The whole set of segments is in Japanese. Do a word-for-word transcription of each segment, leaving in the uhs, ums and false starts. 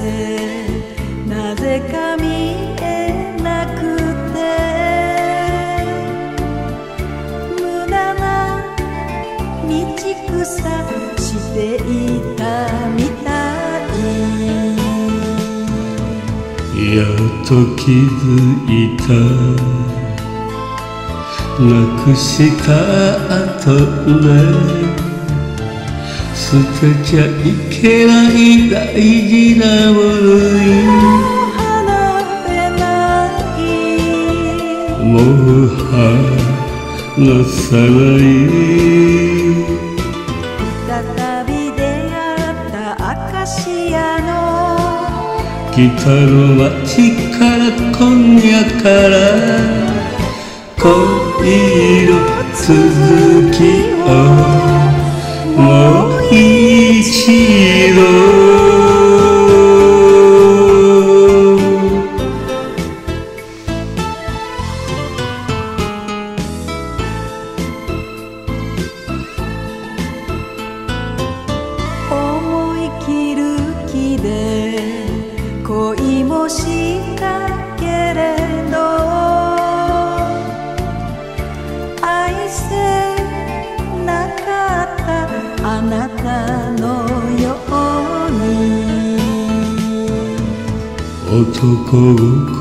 せなぜか見えなくて無駄な道草していたみたい。 やっと気づいたなくした後で捨てちゃいけない大事なものに離れない。 もう離さない再び出会ったアカシアの北の街から今夜から恋の続きをもう一度思い切る気で恋もしたけれど愛せなかったあなたのように男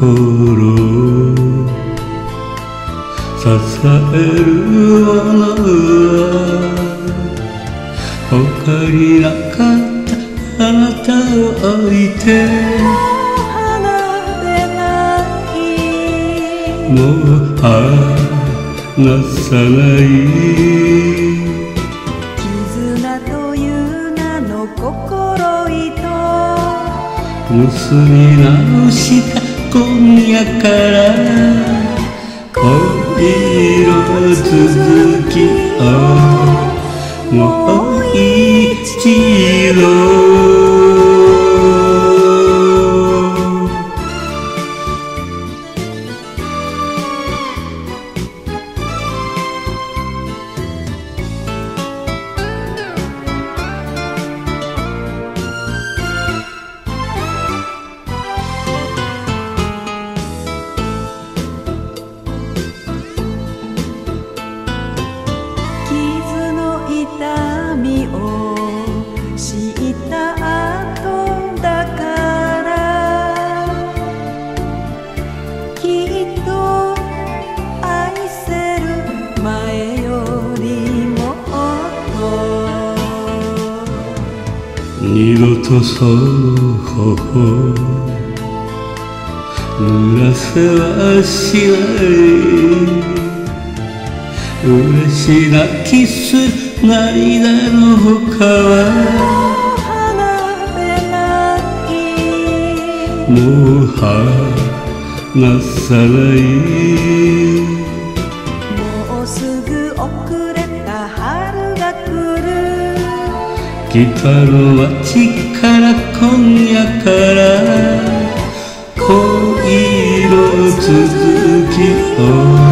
心支えるものは他になかったあなたを置いて離れないもう離さない絆という名の心糸結び直した今夜から恋の続きをもう一度傷の痛みを知った後だからきっと愛せる前よりもっと二度とその頬濡らせはしない嬉し泣きする涙のほかは離れないもう離さないもうすぐ遅れた春が来る北の街から今夜から恋の続きを